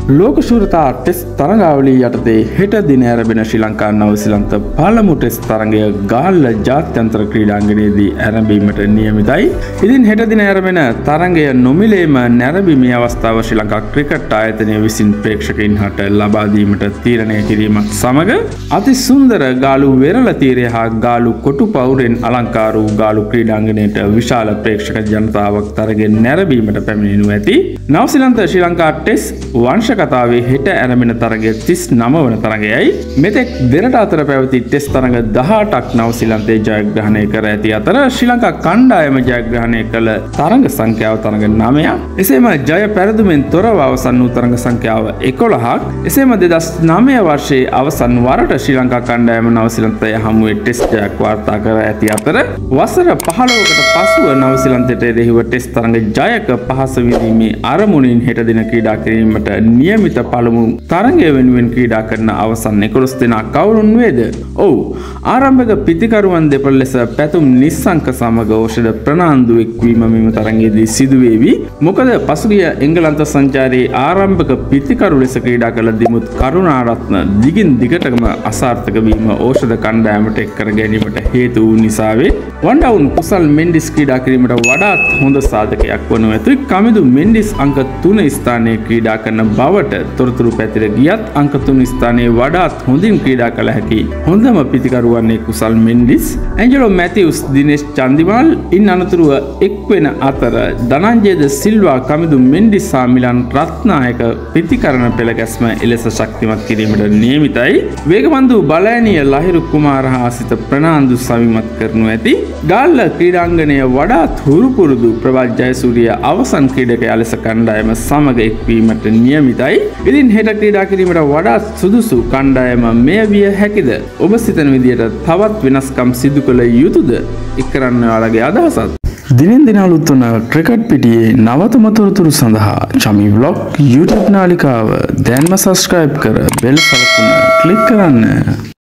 ලෝක ශූරතා ටෙස්ට් තරඟාවලිය යටතේ හෙට දින ආරම්භන ශ්‍රී ලංකා නවසීලන්ත පළමු ටෙස්ට් තරඟය ගාල්ල ජාත්‍යන්තර ක්‍රීඩාංගණයේදී ආරම්භීමට නියමිතයි. ඉතින් හෙට දින ආරම්භන තරඟය නොමිලේම නැරඹීමේ අවස්ථාව ශ්‍රී ලංකා ක්‍රිකට් ආයතනය විසින් ප්‍රේක්ෂකයින් හට ලබා දීමට තීරණය කිරීමත් සමග අති සුන්දර ගාලු වෙරළ තීරය හා ගාලු කොටු පවුරෙන් අලංකාර වූ ගාලු ක්‍රීඩාංගණයට විශාල ප්‍රේක්ෂක ජනතාවක් තරඟය නැරඹීමට පැමිණෙනු ඇති. නවසීලන්ත ශ්‍රී ලංකා ටෙස්ට් වංශ කතාවේ හෙට ආරම්භන තරගය 39 වන තරගයයි. මෙතෙක් දෙරට අතර පැවති ටෙස්ට් තරග 18ක් නවසීලන්තයේ ජයග්‍රහණය කර ඇති අතර ශ්‍රී ලංකා කණ්ඩායම ජයග්‍රහණය කළ තරග සංඛ්‍යාව තරග 9ක්. එසේම ජය පෙරදුමෙන් තොරව අවසන් වූ තරග සංඛ්‍යාව 11ක්. එසේම 2009 වර්ෂයේ අවසන් වරට ශ්‍රී ලංකා කණ්ඩායම නවසීලන්තය හමුවේ ටෙස්ට් ජයක් වාර්තා කර ඇති අතර වසර 15කට පසුව නවසීලන්තයට එරෙහිව ටෙස්ට් තරග ජයක පහස විඳීමේ අරමුණින් හෙට දින ක්‍රීඩා කිරීමට නියමිත පළමු තරගය වෙනුවෙන් ක්‍රීඩා කරන අවසන් 11 දෙනා කවුරුන් වේද? ඔව්, ආරම්භක පිතිකරුවන් දෙපළ ලෙස පැතුම් නිස්සංක සමග ඖෂධ ප්‍රනාන්දු එක්වීම මෙම තරගයේදී සිදුවේවි. මොකද පසුගිය එංගලන්ත සංචාරයේ ආරම්භක පිතිකරු ලෙස ක්‍රීඩා කළ දිමුත් කරුණාරත්න දිගින් දිගටම අසාර්ථක වීම ඖෂධ කණ්ඩායමට එක් කර ගැනීමට හේතු වූ නිසාවේ වන්ඩවුන් කුසල් මෙන්ඩිස් ක්‍රීඩා කිරීමට වඩාත් හොඳ සාධකයක් වනු ඇත. කමිදු මෙන්ඩිස් අංක 3 ස්ථානයේ ක්‍රීඩා කරන බවට තොරතුරු පැතිර ගියත් අංක 3 ස්ථානයේ වඩාත් හොඳින් ක්‍රීඩා කළ හැකි හොඳම පිතිකරු වන්නේ කුසල් මෙන්ඩිස්. ඇන්ජලෝ මැතිව්ස්, දිනේෂ් චන්දිමාල් ඉන් අනතුරුව එක් වෙන අතර ධනංජයද සිල්වා, කමිදු මෙන්ඩිස් සහ මිලන් රත්නායක පිතිකරණ පෙළ ගැස්ම එලෙස ශක්තිමත් කිරීමට නියමිතයි. වේගවන්ත බලයනීය ලහිරු කුමාර හා සිත ප්‍රනාන්දු සවිමත් කරනු ඇති. ගාල්ල ක්‍රීඩාංගණය වඩාත් හුරු පුරුදු ප්‍රභාත් ජයසූරිය අවසන් ක්‍රීඩකයා ලෙස කණ්ඩායම සමග එක්වීමට නියමිතයි. ඉතින් හෙට ක්‍රීඩා කිරීමට වඩාත් සුදුසු කණ්ඩායම මෙය විය හැකිද? ඔබ සිතන විදියට තවත් වෙනස්කම් සිදු කළ යුතුද? එක්කරන්න ඔයාලගේ අදහසත්. දිනෙන් දින අලුත් වන ක්‍රිකට් පිටියේ නවතම තොරතුරු සඳහා චමි ව්ලොග් YouTube නාලිකාව දැන්ම සබ්ස්ක්‍රයිබ් කර බෙල් සලකුණ ක්ලික් කරන්න.